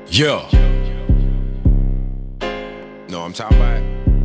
Yeah. Know what I'm talking about?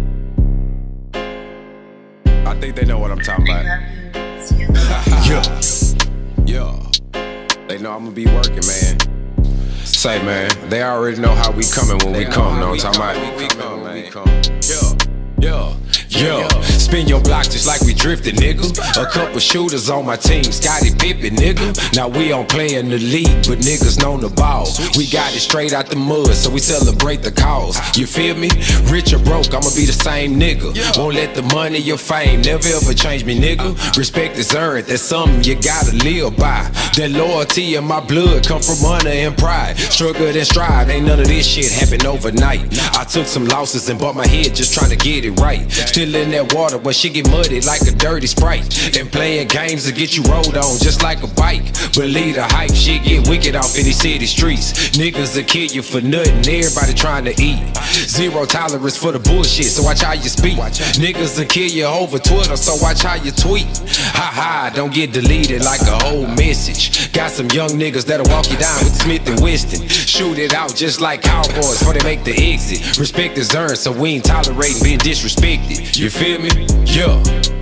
I think they know what I'm talking about. Yeah. Yeah. They know I'm gonna be working, man. Say, man, they already know how we coming when we come. Know what I'm talking about? We come. Yeah. Yeah, spin your block just like we drifted, nigga. A couple shooters on my team, Scottie Pippen, nigga. Now we don't play in the league, but niggas know the ball. We got it straight out the mud, so we celebrate the cause. You feel me? Rich or broke, I'ma be the same nigga. Won't let the money or fame never ever change me, nigga. Respect is earned, that's something you gotta live by. That loyalty in my blood come from honor and pride. Struggle and strive, ain't none of this shit happen overnight. I took some losses and bumped my head just trying to get it right. Still in that water, but shit get muddy like a dirty Sprite. And playing games to get you rolled on just like a bike. Believe the hype, shit get wicked off in these city streets. Niggas will kill you for nothing, everybody trying to eat. Zero tolerance for the bullshit, so watch how you speak. Niggas will kill you over Twitter, so watch how you tweet. Ha ha, don't get deleted like a whole message. Got some young niggas that'll walk you down with Smith and Weston. Shoot it out just like cowboys before they make the exit. Respect is earned, so we ain't tolerating being disrespected. You feel me? Yeah.